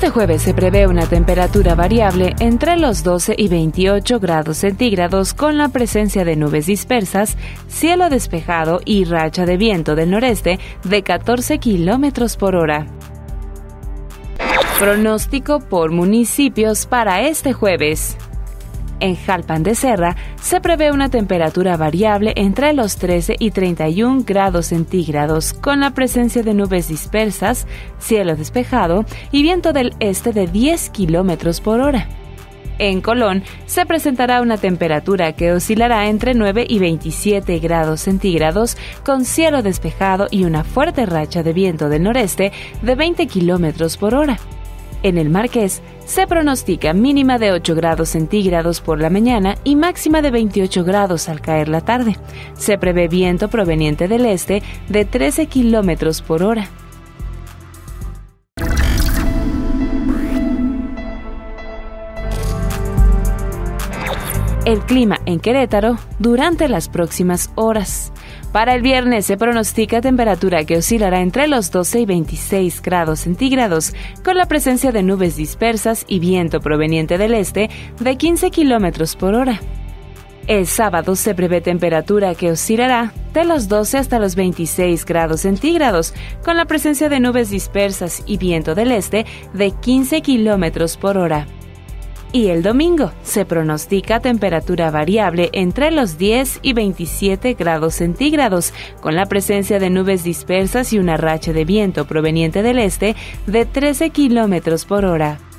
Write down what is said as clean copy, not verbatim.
este jueves se prevé una temperatura variable entre los 12 y 28 grados centígrados con la presencia de nubes dispersas, cielo despejado y racha de viento del noreste de 14 kilómetros por hora. Pronóstico por municipios para este jueves. En Jalpan de Serra se prevé una temperatura variable entre los 13 y 31 grados centígrados, con la presencia de nubes dispersas, cielo despejado y viento del este de 10 kilómetros por hora. En Colón se presentará una temperatura que oscilará entre 9 y 27 grados centígrados, con cielo despejado y una fuerte racha de viento del noreste de 20 kilómetros por hora. En el Marqués se pronostica mínima de 8 grados centígrados por la mañana y máxima de 28 grados al caer la tarde. Se prevé viento proveniente del este de 13 kilómetros por hora. El clima en Querétaro durante las próximas horas. Para el viernes se pronostica temperatura que oscilará entre los 12 y 26 grados centígrados, con la presencia de nubes dispersas y viento proveniente del este de 15 kilómetros por hora. El sábado se prevé temperatura que oscilará de los 12 hasta los 26 grados centígrados, con la presencia de nubes dispersas y viento del este de 15 kilómetros por hora. Y el domingo se pronostica temperatura variable entre los 10 y 27 grados centígrados, con la presencia de nubes dispersas y una racha de viento proveniente del este de 13 kilómetros por hora.